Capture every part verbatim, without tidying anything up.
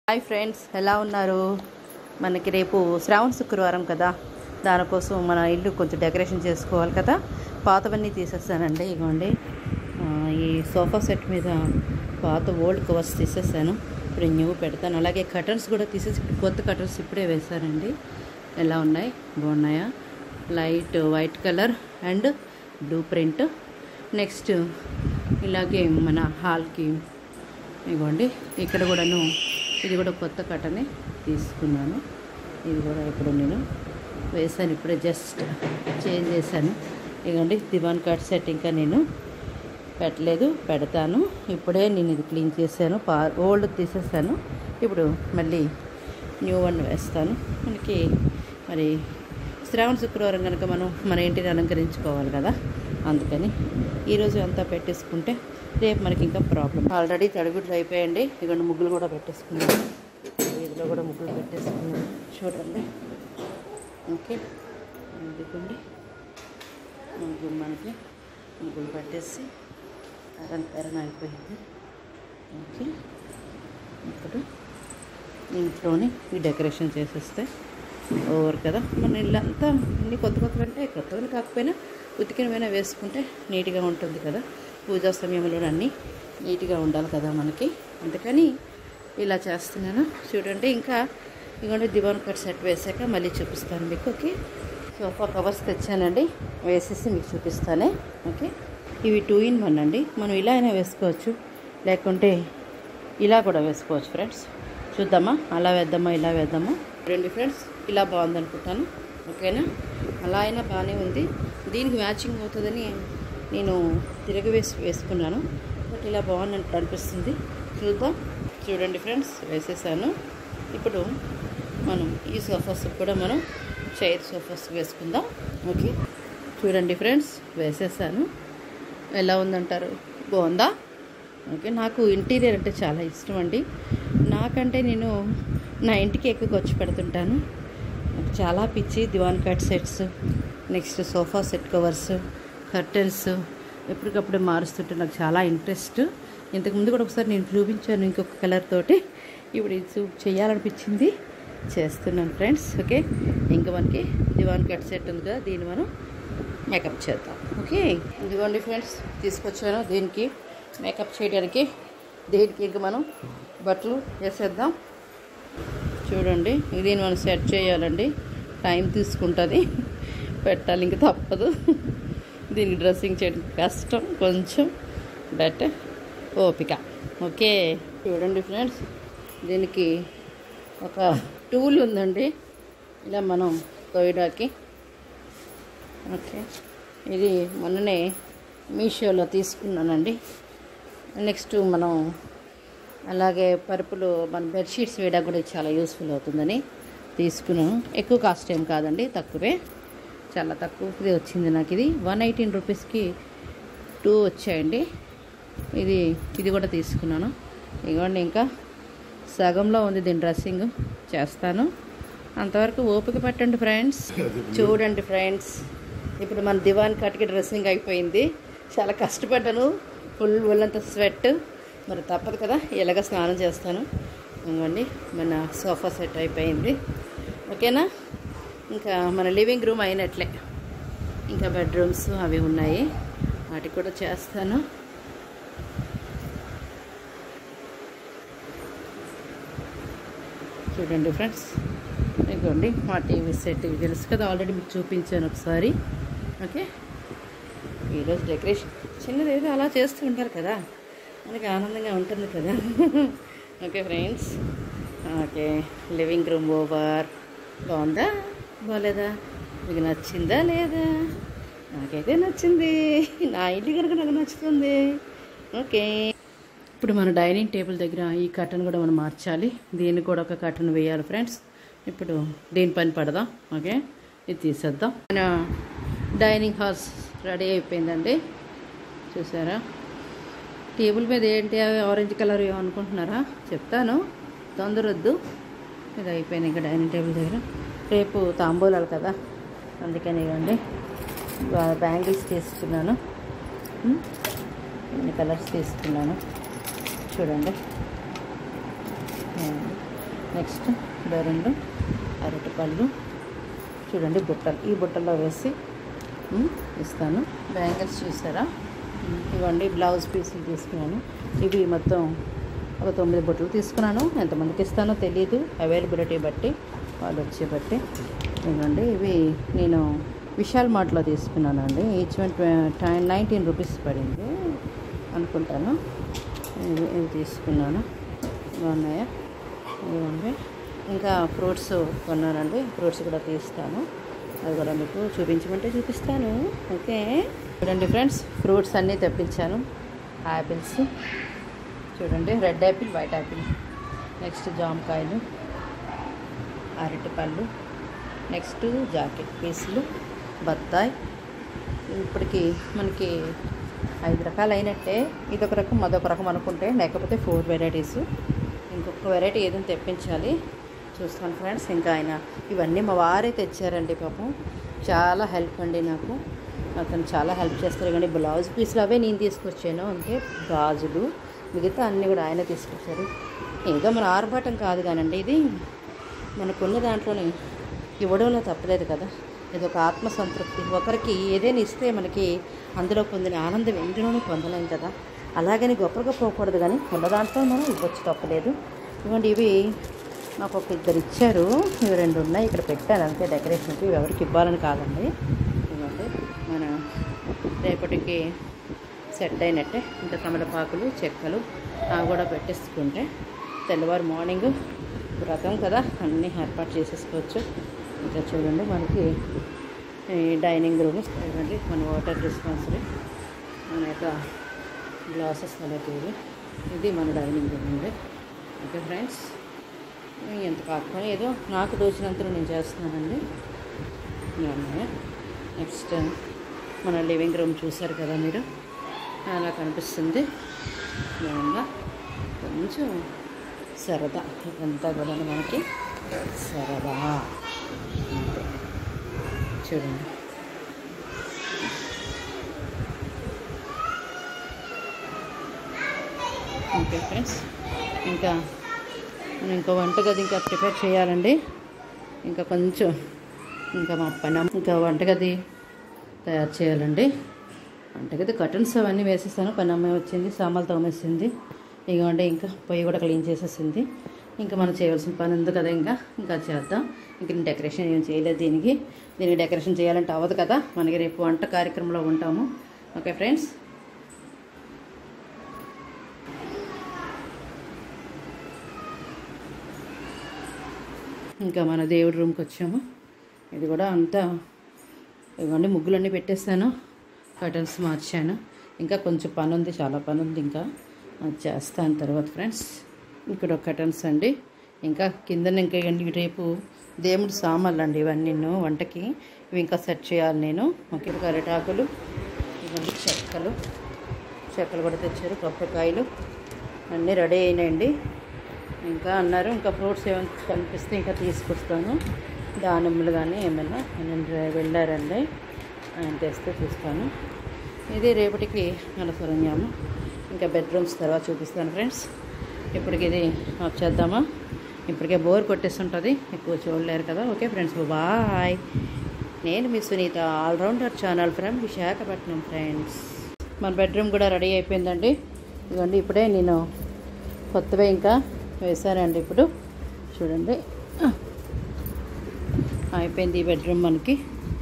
Hi friends, ఎలా ఉన్నారు? మనకి రేపు శ్రావణ శుక్రవారం కదా, దానికోసం మన ఇల్లు కొంచెం డెకరేషన్ చేసుకోవాలి కదా. పాతవన్నీ తీసేసానండి. ఇగోండి, ఈ సోఫా సెట్ మీద పాత ఓల్డ్ కవర్స్ తీసేసాను. ఇప్పుడు న్యూ పెడతాను. అలాగే కర్టన్స్ కూడా తీసేసి కొత్త కర్టన్స్ ఇప్పుడే వేశానండి. ఎలా ఉన్నాయి? బాగున్నాయా? Light white colour and blue print. Next ఇలాగే మన హాల్కి ఇగోండి, ఇక్కడ కూడాను ఇది కూడా కొత్త కట్టనే తీసుకున్నాను. ఇది కూడా ఇప్పుడు నేను వేసాను, ఇప్పుడే జస్ట్ చేంజ్ చేశాను. ఇదిగోండి, దివాన్ కట్ సెట్ ఇంకా నేను పెట్టలేదు, పెడతాను. ఇప్పుడే నేను ఇది క్లీన్ చేశాను. పా ఓల్డ్ తీసేసాను. ఇప్పుడు మళ్ళీ న్యూ వన్ వేస్తాను. మనకి మరి శ్రావణ శుక్రవారం కనుక మనం మన ఇంటిని అలంకరించుకోవాలి కదా, అందుకని ఈరోజు అంతా పెట్టేసుకుంటే రేపు మనకి ఇంకా ప్రాబ్లం. ఆల్రెడీ తడిగుడ్లు అయిపోయాయండి. ఇదిగోండి, ముగ్గులు కూడా పెట్టేసుకున్నాను. వీధిలో కూడా ముగ్గులు పెట్టేసుకున్నాను, చూడండి. ఓకే, ఇదిగోండి ముగ్గులు, మనకి ముగ్గులు పెట్టేసి అలంకరణ అయిపోయింది. ఓకే, ఇప్పుడు ఇంట్లోని ఈ డెకరేషన్ చేసేస్తే ఓవర్ కదా. మన ఇల్లంతా అన్ని కొత్త కొత్తగా అంటే కొత్తగా కాకపోయినా ఉతికినమైనా వేసుకుంటే నీట్గా ఉంటుంది కదా. పూజా సమయంలో అన్నీ నీట్గా ఉండాలి కదా మనకి, అందుకని ఇలా చేస్తున్నాను. చూడండి, ఇంకా ఇదిగోండి దివాన్ కట్ సెట్ వేసాక మళ్ళీ చూపిస్తాను మీకు. ఓకే, సోఫా కవర్స్ తెచ్చానండి, వేసేసి మీకు చూపిస్తానే. ఓకే, ఇవి టూ ఇన్ వన్ అండి. మనం ఇలా అయినా వేసుకోవచ్చు, లేకుంటే ఇలా కూడా వేసుకోవచ్చు ఫ్రెండ్స్. చూద్దామా, అలా వేద్దామా ఇలా వేద్దామా? రెండు ఫ్రెండ్స్, ఇలా బాగుంది అనుకుంటాను. ఓకేనా? అలా అయినా బాగానే ఉంది. దీనికి మ్యాచింగ్ అవుతుందని నేను తిరగ వేసి వేసుకున్నాను, బట్ ఇలా బాగున్నట్టు అనిపిస్తుంది. చూద్దాం. చూడండి ఫ్రెండ్స్, వేసేసాను. ఇప్పుడు మనం ఈ సోఫాస్ కూడా మనం చైర్ సోఫాస్ వేసుకుందాం. ఓకే, చూడండి ఫ్రెండ్స్, వేసేసాను. ఎలా ఉందంటారు? బాగుందా? ఓకే, నాకు ఇంటీరియర్ అంటే చాలా ఇష్టం అండి. నాకంటే నేను నా ఇంటికి ఎక్కువ ఖర్చు పెడుతుంటాను. నాకు చాలా పిచ్చి దివాన్ cut sets, next sofa set covers, curtains ఎప్పటికప్పుడు మారుస్తుంటే నాకు చాలా ఇంట్రెస్ట్. ఇంతకుముందు కూడా ఒకసారి నేను చూపించాను ఇంకొక కలర్ తోటి. ఇప్పుడు ఇది చూ చేయాలనిపించింది, చేస్తున్నాను ఫ్రెండ్స్. ఓకే, ఇంకా మనకి దివాన్ కట్ సెట్ ఉంది కదా, దీన్ని మనం మేకప్ చేద్దాం. ఓకే, ఇదిగోండి ఫ్రెండ్స్, తీసుకొచ్చాను దీనికి మేకప్ చేయడానికి. దీనికి ఇంకా మనం బట్టలు వేసేద్దాం. చూడండి, దీన్ని మనం సెట్ చేయాలండి, టైం తీసుకుంటుంది, పెట్టాలి, ఇంకా తప్పదు. దీనికి డ్రెస్సింగ్ చేయడం కష్టం కొంచెం, బట్ ఓపిక. ఓకే, చూడండి ఫ్రెండ్స్, దీనికి ఒక టూల్ ఉందండి, ఇలా మనం తోయడానికి. ఓకే, ఇది మొన్ననే మీషోలో తీసుకున్నానండి. నెక్స్ట్ మనం అలాగే పరుపులు మన బెడ్షీట్స్ వేయడానికి కూడా చాలా యూస్ఫుల్ అవుతుందని తీసుకున్నాను. ఎక్కువ కాస్ట్ ఏం కాదండి, తక్కువే, చాలా తక్కువది వచ్చింది నాకు. ఇది వన్ ఎయిటీన్ రూపీస్కి టూ వచ్చాయండి. ఇది ఇది కూడా తీసుకున్నాను. ఇదిగోండి, ఇంకా సగంలో ఉంది దీని డ్రెస్సింగ్, చేస్తాను. అంతవరకు ఓపిక పట్టండి ఫ్రెండ్స్. చూడండి ఫ్రెండ్స్, ఇప్పుడు మన దివాన్ కట్కి డ్రెస్సింగ్ అయిపోయింది. చాలా కష్టపడ్డాను, ఫుల్ ఒళ్ళంతా స్వెట్, మరి తప్పదు కదా, ఎలాగ స్నానం చేస్తాను. ఇవ్వండి, మన సోఫా సెట్ అయిపోయింది. ఓకేనా? ఇంకా మన లివింగ్ రూమ్ అయినట్లే, ఇంకా బెడ్రూమ్స్ అవి ఉన్నాయి, వాటికి కూడా చేస్తాను. చూడండి ఫ్రెండ్స్, ఇదిగోండి మా టీవీ సెట్, ఇవి తెలుసు కదా, ఆల్రెడీ మీకు చూపించాను ఒకసారి. ఓకే, ఈరోజు డెకరేషన్ చిన్నది ఏదో అలా చేస్తూ ఉంటారు కదా, మనకి ఆనందంగా ఉంటుంది కదా. Okay friends, okay, living room over. బాగుందా బాగాలేదా? మీకు నచ్చిందా లేదా? నాకైతే నచ్చింది, నా ఇల్లు కనుక నాకు నచ్చుతుంది. ఓకే, ఇప్పుడు మన డైనింగ్ టేబుల్ దగ్గర ఈ కర్టన్ కూడా మనం మార్చాలి, దీన్ని కూడా ఒక కర్టన్ వేయాలి ఫ్రెండ్స్. ఇప్పుడు దీని పని పడదాం. ఓకే, ఇది తీసేద్దాం. మన డైనింగ్ హాల్స్ రెడీ అయిపోయిందండి, చూసారా? టేబుల్ మీద ఏంటి ఆరెంజ్ కలర్ అనుకుంటున్నారా? చెప్తాను, తొందరొద్దు. ఇది అయిపోయింది ఇంకా డైనింగ్ టేబుల్ దగ్గర. రేపు తాంబూలాలు కదా, అందుకని ఇవ్వండి బ్యాంగిల్స్ తీసుకున్నాను, ఇన్ని కలర్స్ తీసుకున్నాను. చూడండి, నెక్స్ట్ రెండు అరటిపళ్ళు చూడండి, బుట్టలు, ఈ బుట్టల్లో వేసి ఇస్తాను. బ్యాంగిల్స్ చూసారా, ఇవ్వండి బ్లౌజ్ పీసులు తీసుకున్నాను. ఇవి మొత్తం ఒక తొమ్మిది బుట్టలు తీసుకున్నాను. ఎంతమందికి ఇస్తానో తెలియదు, అవైలబిలిటీ బట్టి, వాళ్ళు వచ్చే బట్టి. ఇవ్వండి, ఇవి నేను విశాల్ మార్ట్లో తీసుకున్నానండి. ఈచ్ వన్ నైన్టీన్ రూపీస్ పడింది అనుకుంటాను. ఇవి ఇవి తీసుకున్నాను, బాగున్నాయా? ఇవ్వండి, ఇంకా ఫ్రూట్స్ కొన్నానండి, ఫ్రూట్స్ కూడా తీస్తాను, అది కూడా మీకు చూపించమంటే చూపిస్తాను. ఓకే చూడండి ఫ్రెండ్స్, ఫ్రూట్స్ అన్నీ తెప్పించాను. యాపిల్స్ చూడండి, red apple, white apple, next జామకాయలు, అరటిపళ్ళు, నెక్స్ట్ జాకెట్ పీసులు, బత్తాయి. ఇప్పటికి మనకి ఐదు రకాలు అయినట్టే. ఇదొక రకం, అదొక రకం అనుకుంటే, లేకపోతే ఫోర్ వెరైటీస్. ఇంకొక వెరైటీ ఏదైనా తెప్పించాలి, చూస్తాను ఫ్రెండ్స్. ఇంకా ఆయన ఇవన్నీ మా వారే తెచ్చారండి, పాపం చాలా హెల్ప్ అండి నాకు. అతను చాలా హెల్ప్ చేస్తారు. కానీ బ్లౌజ్ పీసులు అవే నేను తీసుకొచ్చాను, అంటే గాజులు మిగతా అన్నీ కూడా ఆయన తీసుకొచ్చారు. ఏదో మన ఆర్భాటం కాదు కానండి, ఇది మనకున్న దాంట్లోనే ఇవ్వడంలో తప్పలేదు కదా. ఇది ఒక ఆత్మసంతృప్తి. ఒకరికి ఏదైనా ఇస్తే మనకి అందులో పొందిన ఆనందం ఎందులోనూ పొందలేం కదా. అలాగని గొప్పగా పోకూడదు, కానీ ఉన్న దాంట్లో మనం ఇవ్వచ్చు, తప్పలేదు. ఇవ్వండి, ఇవి నాకు ఒక ఇద్దరు ఇచ్చారు, ఇవి రెండు ఉన్నాయి, ఇక్కడ పెట్టాను అంతే డెకరేషన్కి. ఇవి ఎవరికి ఇవ్వాలని కాదండి. ఇవ్వండి, మన రేపటికి సెట్ అయినట్టే. ఇంకా తమలపాకులు, చెక్కలు అవి కూడా పెట్టేసుకుంటే తెల్లవారు మార్నింగ్ వ్రతం కదా, అన్నీ ఏర్పాటు చేసేసుకోవచ్చు. ఇంకా చూడండి, మనకి డైనింగ్ రూమ్ చూడండి, మన వాటర్ డిస్పెన్సరీ, మన యొక్క గ్లాసెస్ అలాగే ఇది మన డైనింగ్ రూమ్ అండి. ఓకే ఫ్రెండ్స్, ఎంత కాకపోయినా ఏదో నాకు దోచినంతలో నేను చేస్తున్నానండి. నెక్స్ట్ మన లివింగ్ రూమ్ చూసారు కదా మీరు, అలా కనిపిస్తుంది. బాగా కొంచెం సరదా, ఇదంతా కూడా మనకి సరదా. చూడండి, ఓకే ఫ్రెండ్స్, ఇంకా మనం ఇంకో వంటగది ఇంకా ప్రిపేర్ చేయాలండి. ఇంకా కొంచెం ఇంకా మా పని ఇంకా వంటగది తయారు చేయాలండి. వంటగది కర్టన్స్ అవన్నీ వేసేసాను. పని అమ్మాయి వచ్చింది, సామాన్లు తోమేసింది. ఇదిగోండి, ఇంకా పొయ్యి కూడా క్లీన్ చేసేసింది. ఇంకా మనం చేయవలసిన పని ఉంది కదా, ఇంకా ఇంకా చేద్దాం. ఇంక నేను డెకరేషన్ ఏం చేయలేదు దీనికి. దీనికి డెకరేషన్ చేయాలంటే అవ్వదు కదా, మనకి రేపు వంట కార్యక్రమంలో ఉంటాము. ఓకే ఫ్రెండ్స్, ఇంకా మన దేవుడి రూమ్కి వచ్చాము. ఇది కూడా అంతా ఇవన్నీ ముగ్గులన్నీ పెట్టేస్తాను, కర్టన్స్ మార్చాను. ఇంకా కొంచెం పని ఉంది, చాలా పని ఉంది, ఇంకా అది చేస్తాను తర్వాత ఫ్రెండ్స్. ఇక్కడ ఒక కర్టన్స్ అండి. ఇంకా కింద ఇంకా రేపు దేవుడి సామాన్లు అండి ఇవన్నీ వంటకి, ఇవి ఇంకా సెట్ చేయాలి నేను. ఓకే, అరిటాకులు, ఇవన్నీ చెక్కలు, చెక్కలు కూడా తెచ్చారు, కొబ్బరికాయలు అన్నీ రెడీ అయినాయండి. ఇంకా అన్నారు ఇంకా ఫ్రూట్స్ ఏమైనా కనిపిస్తే ఇంకా తీసుకొస్తాను, దానిమ్మలు కానీ ఏమైనా నేను వెళ్ళారండి, ఆయన తెస్తే చూస్తాను. ఇది రేపటికి మన సరంజాము. ఇంకా బెడ్రూమ్స్ తర్వాత చూపిస్తాను ఫ్రెండ్స్. ఇప్పటికి ఇది ఆఫ్ చేద్దామా, ఇప్పటికే బోర్ కొట్టేస్తుంటుంది, ఎక్కువ చూడలేరు కదా. Okay friends, bye. నేను మీ Sunitha, all rounder channel from Visakhapatnam friends. మన బెడ్రూమ్ కూడా రెడీ అయిపోయిందండి. ఇదిగోండి, ఇప్పుడే నేను కొత్తవే ఇంకా వేసానండి. ఇప్పుడు చూడండి, అయిపోయింది ఈ బెడ్రూమ్ మనకి.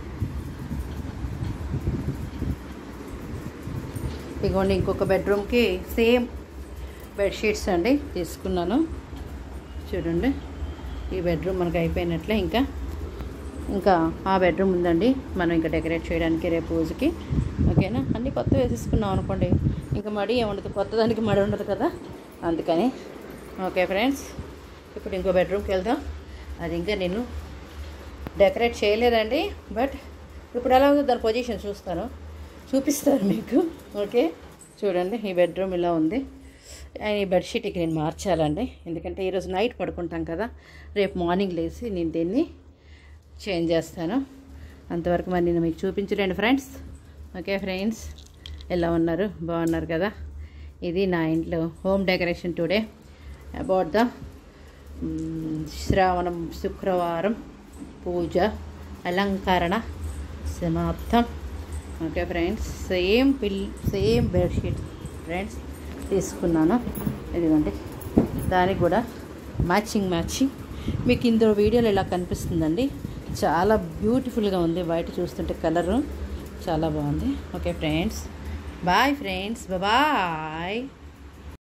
ఇదిగోండి, ఇంకొక బెడ్రూమ్కి సేమ్ బెడ్షీట్స్ అండి తీసుకున్నాను. చూడండి, ఈ బెడ్రూమ్ మనకి అయిపోయినట్లే. ఇంకా ఇంకా ఆ బెడ్రూమ్ ఉందండి మనం ఇంకా డెకరేట్ చేయడానికి రేపు పూజకి. ఓకేనా, అన్నీ కొత్త వేసేసుకున్నాం అనుకోండి, ఇంకా మడి ఏముండదు, కొత్త దానికి మడి ఉండదు కదా, అందుకని. ఓకే ఫ్రెండ్స్, ఇప్పుడు ఇంకో బెడ్రూమ్కి వెళ్దాం. అది ఇంకా నేను డెకరేట్ చేయలేదండి, బట్ ఇప్పుడు ఎలా ఉందో దాని పొజిషన్ చూస్తాను, చూపిస్తాను మీకు. ఓకే, చూడండి, ఈ బెడ్రూమ్ ఇలా ఉంది. ఈ బెడ్షీట్కి నేను మార్చాలండి, ఎందుకంటే ఈరోజు నైట్ పడుకుంటాం కదా, రేపు మార్నింగ్ లేచి నేను దీన్ని చేంజ్ చేస్తాను. అంతవరకు మరి నేను మీకు చూపించలేండి ఫ్రెండ్స్. ఓకే ఫ్రెండ్స్, ఎలా ఉన్నారు, బాగున్నారు కదా. ఇది నా ఇంట్లో home decoration today about the శ్రావణం శుక్రవారం పూజ అలంకరణ సమాప్తం. Okay friends, same pillow same bedsheet friends తీసుకున్నాను. ఇదిగోండి, దానికి కూడా మ్యాచింగ్ మ్యాచింగ్ మీకు ఇందులో వీడియోలో ఇలా కనిపిస్తుందండి. చాలా బ్యూటిఫుల్గా ఉంది, బయట చూస్తుంటే కలరు చాలా బాగుంది. Okay friends, bye friends, bye.